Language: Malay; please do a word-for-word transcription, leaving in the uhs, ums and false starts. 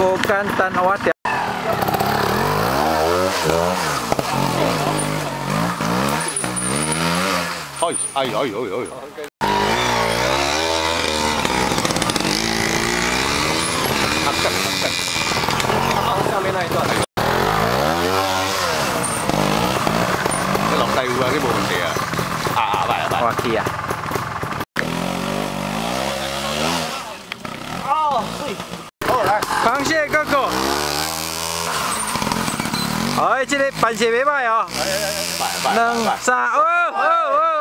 bukan tan awat ya. Oi, oi, oi, oi, oi. Akan, akan. Apa sampai naik tu ada? Cái lọc tay qua cái bộ mình kìa. À, à, vậy, vậy. Wah kia.螃蟹哥哥，哎，这个螃蟹袂歹哦，两三哦哦哦。